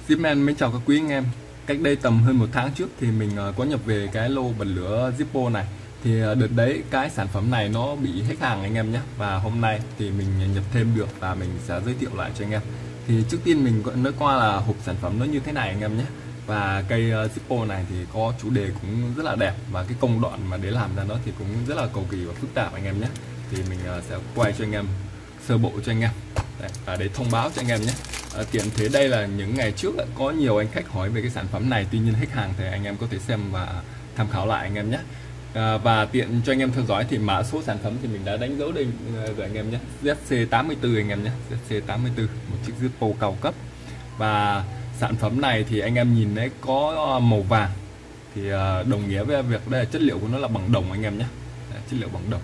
Zipman mến chào các quý anh em. Cách đây tầm hơn một tháng trước thì mình có nhập về cái lô bật lửa Zippo này. Thì đợt đấy cái sản phẩm này nó bị hết hàng anh em nhé. Và hôm nay thì mình nhập thêm được và mình sẽ giới thiệu lại cho anh em. Thì trước tiên mình nói qua là hộp sản phẩm nó như thế này anh em nhé. Và cây Zippo này thì có chủ đề cũng rất là đẹp, và cái công đoạn mà để làm ra nó thì cũng rất là cầu kỳ và phức tạp anh em nhé. Thì mình sẽ quay cho anh em sơ bộ cho anh em để thông báo cho anh em nhé. Tiện thế đây là những ngày trước có nhiều anh khách hỏi về cái sản phẩm này, tuy nhiên hết hàng thì anh em có thể xem và tham khảo lại anh em nhé. Và tiện cho anh em theo dõi thì mã số sản phẩm thì mình đã đánh dấu đây rồi anh em nhé, ZC84 anh em nhé, ZC84, một chiếc Zippo cao cấp. Và sản phẩm này thì anh em nhìn đấy có màu vàng thì đồng nghĩa với việc đây là chất liệu của nó là bằng đồng anh em nhé, chất liệu bằng đồng.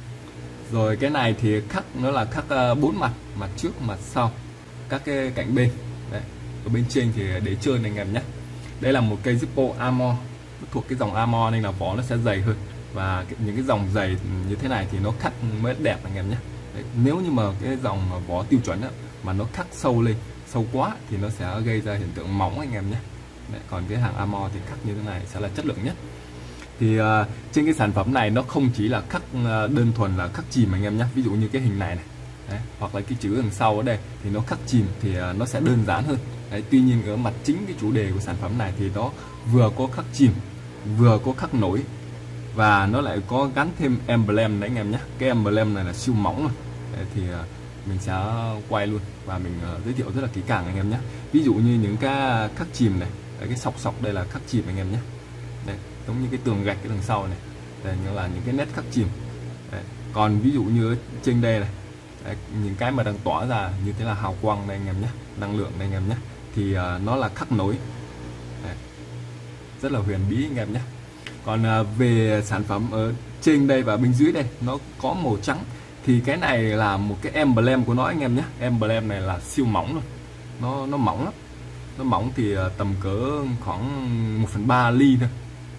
Rồi cái này thì khắc nó là khắc 4 mặt, mặt trước mặt sau, các cái cạnh bên đấy. Ở bên trên thì để trơn anh em nhé. Đây là một cây Zippo Armor, thuộc cái dòng Armor nên là vỏ nó sẽ dày hơn, và những cái dòng dày như thế này thì nó khắc mới đẹp anh em nhé. Đấy, nếu như mà cái dòng vỏ tiêu chuẩn mà nó khắc sâu lên, sâu quá thì nó sẽ gây ra hiện tượng mỏng anh em nhé. Đấy, còn cái hàng Armor thì khắc như thế này sẽ là chất lượng nhất. Thì trên cái sản phẩm này nó không chỉ là khắc đơn thuần là khắc chìm anh em nhé. Ví dụ như cái hình này này đấy, hoặc là cái chữ đằng sau ở đây thì nó khắc chìm thì nó sẽ đơn giản hơn đấy. Tuy nhiên ở mặt chính cái chủ đề của sản phẩm này thì nó vừa có khắc chìm, vừa có khắc nổi, và nó lại có gắn thêm emblem đấy anh em nhé. Cái emblem này là siêu mỏng luôn đấy, thì mình sẽ quay luôn và mình giới thiệu rất là kỹ càng anh em nhé. Ví dụ như những cái khắc chìm này đấy, cái sọc đây là khắc chìm anh em nhé. Đây, giống như cái tường gạch cái đằng sau này, đây như là những cái nét khắc chìm đấy. Còn ví dụ như ở trên đây này đấy, những cái mà đang tỏa ra như thế là hào quang đây anh em nhé, năng lượng đây anh em nhé, thì nó là khắc nối đấy. Rất là huyền bí anh em nhé. Còn về sản phẩm ở trên đây và bên dưới đây nó có màu trắng, thì cái này là một cái emblem của nó anh em nhé. Emblem này là siêu mỏng luôn, nó mỏng lắm. Nó mỏng thì tầm cỡ khoảng 1/3 ly thôi.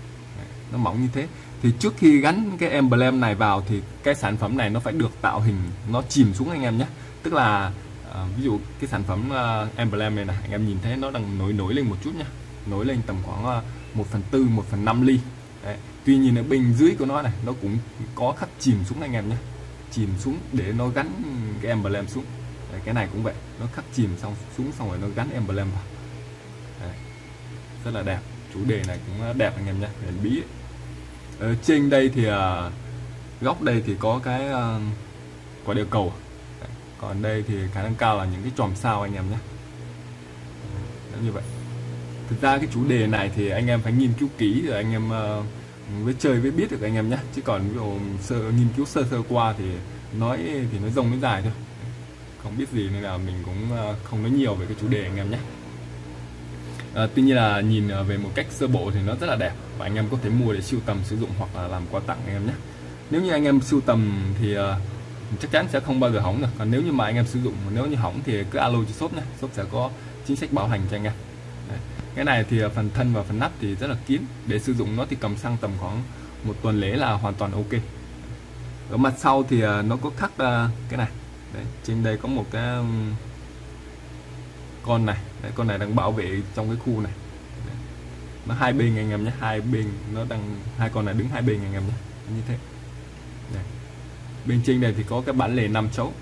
Nó mỏng như thế. Thì trước khi gắn cái emblem này vào thì cái sản phẩm này nó phải được tạo hình nó chìm xuống anh em nhé. Tức là ví dụ cái sản phẩm emblem này anh em nhìn thấy nó đang nổi lên một chút nhé, nổi lên tầm khoảng 1/4, 1/5 ly. Đấy. Tuy nhiên ở bên dưới của nó này nó cũng có khắc chìm xuống anh em nhé, chìm xuống để nó gắn cái emblem xuống. Đấy, cái này cũng vậy, nó khắc chìm xong xuống xong rồi nó gắn emblem vào. Đấy. Rất là đẹp, chủ đề này cũng đẹp anh em nhé, huyền bí ấy. Ở trên đây thì góc đây thì có cái quả địa cầu. Đấy. Còn đây thì khả năng cao là những cái chòm sao anh em nhé. Như vậy. Thực ra cái chủ đề này thì anh em phải nghiên cứu kỹ rồi anh em với chơi với biết được anh em nhé. Chứ còn ví dụ nghiên cứu sơ qua thì nói rông nói dài thôi, không biết gì nên là mình cũng không nói nhiều về cái chủ đề anh em nhé. Tuy nhiên là nhìn về một cách sơ bộ thì nó rất là đẹp, và anh em có thể mua để sưu tầm sử dụng hoặc là làm quà tặng anh em nhé. Nếu như anh em sưu tầm thì chắc chắn sẽ không bao giờ hỏng được. Còn nếu như mà anh em sử dụng, nếu như hỏng thì cứ alo cho shop nhé, shop sẽ có chính sách bảo hành cho anh em. Đấy. Cái này thì phần thân và phần nắp thì rất là kín, để sử dụng nó thì cầm xăng tầm khoảng 1 tuần lễ là hoàn toàn ok. Ở mặt sau thì nó có khắc cái này. Đấy, trên đây có một cái con này. Đấy, con này đang bảo vệ trong cái khu này. Đấy. Nó hai bên anh em nhé, hai bên nó đang, hai con này đứng hai bên anh em nhé, như thế. Đây. Bên trên này thì có cái bản lề 5 chấu.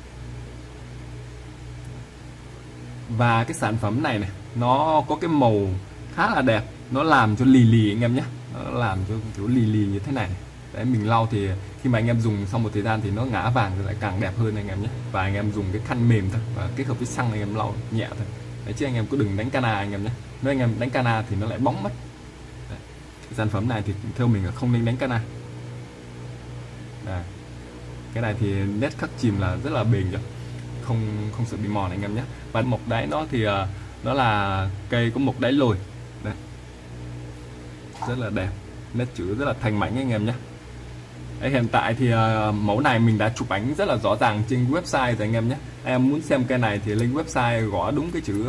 Và cái sản phẩm này nó có cái màu khá là đẹp, nó làm cho lì anh em nhé, nó làm cho kiểu lì như thế này. Đấy, mình lau thì khi mà anh em dùng xong một thời gian thì nó ngã vàng thì lại càng đẹp hơn anh em nhé. Và anh em dùng cái khăn mềm thôi và kết hợp với xăng anh em lau nhẹ thôi. Đấy, chứ anh em cứ đừng đánh cana anh em nhé. Nếu anh em đánh cana thì nó lại bóng mất. Đấy. Cái sản phẩm này thì theo mình là không nên đánh cana. Đây. Cái này thì nét khắc chìm là rất là bền rồi, không sợ bị mòn anh em nhé. Và mộc đáy nó thì nó là cây có mộc đáy lồi. Đây. Rất là đẹp, nét chữ rất là thanh mảnh anh em nhé. Đấy, hiện tại thì mẫu này mình đã chụp ảnh rất là rõ ràng trên website rồi anh em nhé. Anh em muốn xem cây này thì link website gõ đúng cái chữ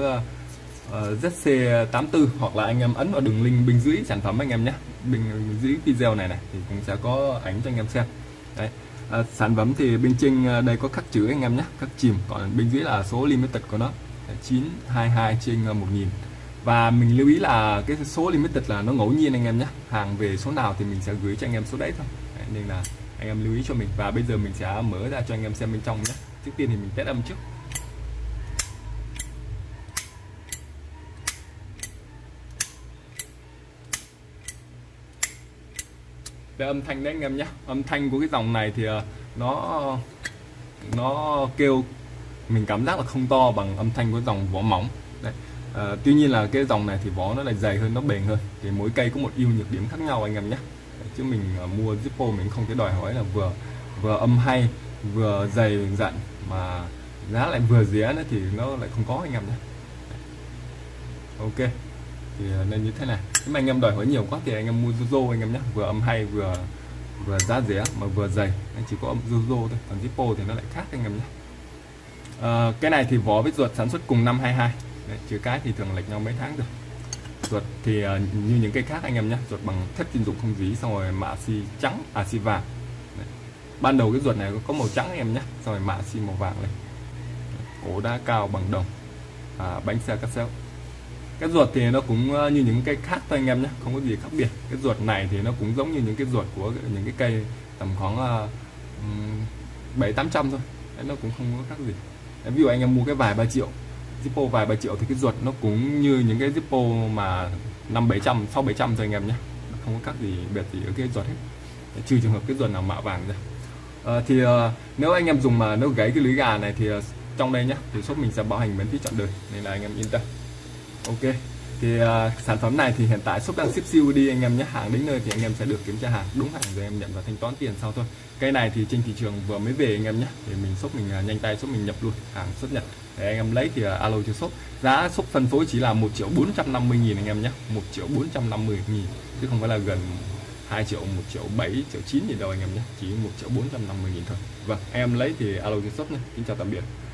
ZC84, hoặc là anh em ấn vào đường link bên dưới sản phẩm anh em nhé. Bên dưới video này thì cũng sẽ có ảnh cho anh em xem. Đấy. Sản phẩm thì bên trên đây có khắc chữ anh em nhé, khắc chìm, còn bên dưới là số limited của nó. 922 trên 1000. Và mình lưu ý là cái số limited là nó ngẫu nhiên anh em nhé, hàng về số nào thì mình sẽ gửi cho anh em số đấy thôi. Đấy, nên là anh em lưu ý cho mình. Và bây giờ mình sẽ mở ra cho anh em xem bên trong nhé. Trước tiên thì mình test âm trước. Về âm thanh đấy anh em nhé, âm thanh của cái dòng này thì nó kêu mình cảm giác là không to bằng âm thanh của dòng vỏ mỏng đấy. Tuy nhiên là cái dòng này thì vỏ nó lại dày hơn, nó bền hơn, thì mỗi cây có một ưu nhược điểm khác nhau anh em nhé. Chứ mình mua Zippo mình không thể đòi hỏi là vừa âm hay vừa dày dặn mà giá lại vừa rẻ nữa thì nó lại không có anh em nhé. Ok, thì nên như thế này. Nếu mà anh em đòi hỏi nhiều quá thì anh em mua Jojo anh em nhé, vừa âm hay vừa giá rẻ mà vừa dày, anh chỉ có âm Jojo thôi, còn Zippo thì nó lại khác anh em nhé. Cái này thì vỏ với ruột sản xuất cùng năm 22. Đấy, trừ cái thì thường lệch nhau mấy tháng rồi. Ruột thì như những cây khác anh em nhé, ruột bằng thép chuyên dụng không dí, xong rồi mạ xi trắng, xi vàng. Đấy. Ban đầu cái ruột này có màu trắng anh em nhé, xong rồi mạ xi màu vàng lên. Ổ đá cao bằng đồng, bánh xe cắt xéo. Cái ruột thì nó cũng như những cây khác thôi anh em nhé, không có gì khác biệt. Cái ruột này thì nó cũng giống như những cái ruột của những cái cây tầm khoảng 700-800 thôi. Đấy, nó cũng không có khác gì. Đấy, ví dụ anh em mua cái vài 3 triệu, Zippo vài 3 triệu thì cái ruột nó cũng như những cái Zippo mà 500-700, 600-700 thôi anh em nhé. Nó không có khác gì biệt gì ở cái ruột hết. Đấy, trừ trường hợp cái ruột nào mạ vàng ra. Nếu anh em dùng mà nó gãy cái lưới gà này thì trong đây nhé, thì shop mình sẽ bảo hành miễn phí trọn đời, nên là anh em yên tâm. Ok, thì sản phẩm này thì hiện tại shop đang ship COD anh em nhé, hàng đến nơi thì anh em sẽ được kiểm tra hàng đúng hàng rồi em nhận và thanh toán tiền sau thôi. Cây này thì trên thị trường vừa mới về anh em nhé, thì mình shop mình nhanh tay shop mình nhập luôn hàng xuất nhật để anh em lấy thì alo cho shop. Giá shop phân phối chỉ là 1.450.000 anh em nhé, 1.450.000 chứ không phải là gần 2 triệu, 1 triệu 7, triệu 9 gì đâu anh em nhé, chỉ 1.450.000 thôi. Vâng, em lấy thì alo cho shop nhé. Xin chào tạm biệt.